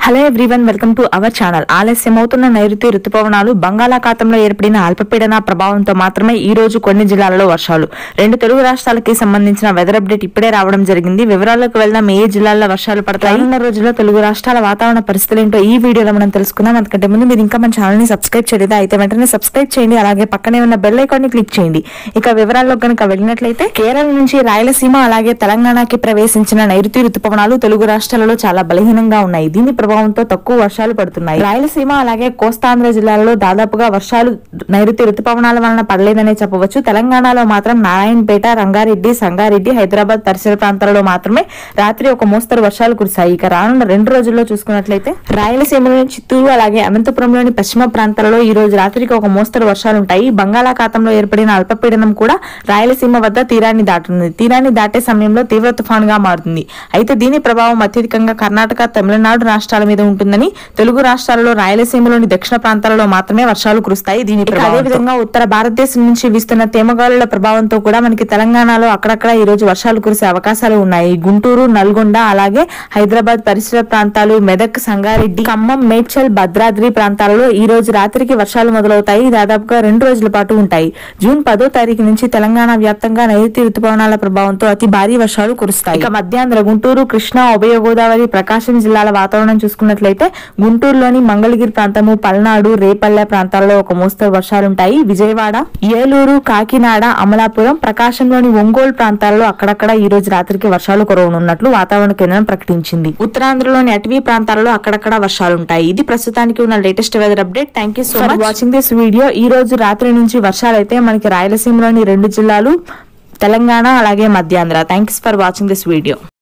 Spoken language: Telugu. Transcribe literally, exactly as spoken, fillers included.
Hello everyone, welcome to our channel. ఆలస్యమవుతున్న నైరుతి రుతుపవనాలు బంగాళాఖాతంలో ఏర్పడిన అల్పపీడన ప్రభావంతో మాత్రమే ఈ రోజు కొన్ని జిల్లాలలో వర్షాలు. రెండు తెలుగు రాష్ట్రాలకి సంబంధించిన వెదర్ అప్డేట్ ఇప్పుడే రావడం జరిగింది. వివరాలకు వెళ్దాం. ఏ జిల్లాల్లో వర్షాలు పడతాయి, రానున్న రోజుల్లో తెలుగు రాష్ట్రాల వాతావరణ పరిస్థితులు ఏంటో ఈ వీడియోలో మనం తెలుసుకుందాం. అందుకంటే ముందు మీరు ఇంకా మన ఛానల్ ని సబ్స్క్రైబ్ చేయలేదా అయితే వెంటనే సబ్స్క్రైబ్ చేయండి. అలాగే పక్కనే ఉన్న బెల్ ఐకాన్ ని క్లిక్ చేయండి. ఇక వివరాల్లో కనుక వెళ్ళినట్లయితే కేరళ నుంచి రాయలసీమ అలాగే తెలంగాణకి ప్రవేశించిన నైరుతి రుతుపవనాలు తెలుగు రాష్ట్రాలలో చాలా బలహీనంగా ఉన్నాయి. దీని ప్రభావంతో తక్కువ వర్షాలు పడుతున్నాయి. రాయలసీమ అలాగే కోస్తాంధ్ర జిల్లాలలో దాదాపుగా వర్షాలు నైరుతి రుతుపవనాల వలన పడలేదనే చెప్పవచ్చు. తెలంగాణలో మాత్రం నారాయణపేట, రంగారెడ్డి, సంగారెడ్డి, హైదరాబాద్ పరిసర ప్రాంతాలలో మాత్రమే రాత్రి ఒక మోస్తరు వర్షాలు కురిశాయి. ఇక రానున్న రెండు రోజుల్లో చూసుకున్నట్లయితే రాయలసీమలోని చిత్తూరు అలాగే అనంతపురంలోని పశ్చిమ ప్రాంతాలలో ఈ రోజు రాత్రికి ఒక మోస్తరు వర్షాలు ఉంటాయి. బంగాళాఖాతంలో ఏర్పడిన అల్పపీడనం కూడా రాయలసీమ వద్ద తీరాన్ని దాటుతుంది. తీరాన్ని దాటే సమయంలో తీవ్ర తుఫాన్ గా మారుతుంది. అయితే దీని ప్రభావం అత్యధికంగా కర్ణాటక, తమిళనాడు రాష్ట్రాల మీద ఉంటుందని, తెలుగు రాష్ట్రాలలో రాయలసీమలోని దక్షిణ ప్రాంతాలలో మాత్రమే వర్షాలు కురుస్తాయి. దీని అదేవిధంగా ఉత్తర భారతదేశం నుంచి వీస్తున్న తేమగాలుల ప్రభావంతో కూడా మనకి తెలంగాణలో అక్కడక్కడ ఈ రోజు వర్షాలు కురిసే అవకాశాలు ఉన్నాయి. గుంటూరు, నల్గొండ అలాగే హైదరాబాద్ పరిసర ప్రాంతాలు, మెదక్, సంగారెడ్డి, ఖమ్మం, మేడ్చల్, భద్రాద్రి ప్రాంతాలలో ఈ రోజు రాత్రికి వర్షాలు మొదలవుతాయి. దాదాపుగా రెండు రోజుల పాటు ఉంటాయి. జూన్ పదో తారీఖు నుంచి తెలంగాణ వ్యాప్తంగా నైరుతి రుతుపవనాల ప్రభావంతో అతి భారీ వర్షాలు కురుస్తాయి. ఇక మధ్యాంధ్ర గుంటూరు, కృష్ణా, ఉభయ గోదావరి, ప్రకాశం జిల్లాల వాతావరణం చూసుకున్నట్లయితే గుంటూరులోని మంగళగిరి ప్రాంతము, పల్నాడు, రేపల్లె ప్రాంతాల్లో ఒక మోస్తరు వర్షాలుంటాయి. విజయవాడ, ఏలూరు, కాకినాడ, అమలాపురం, ప్రకాశంలోని ఒంగోలు ప్రాంతాల్లో అక్కడక్కడ ఈ రోజు రాత్రికి వర్షాలు కురవనున్నట్లు వాతావరణ కేంద్రం ప్రకటించింది. ఉత్తరాంధ్రలోని అటవీ ప్రాంతాల్లో అక్కడక్కడ వర్షాలుంటాయి. ఇది ప్రస్తుతానికి ఉన్న latest weather update. Thank you so much watching this video. ఈ రోజు రాత్రి నుంచి వర్షాలైతే మనకి రాయలసీమలోని రెండు జిల్లాలు, తెలంగాణ అలాగే Madhyandhra. Thanks for watching this video.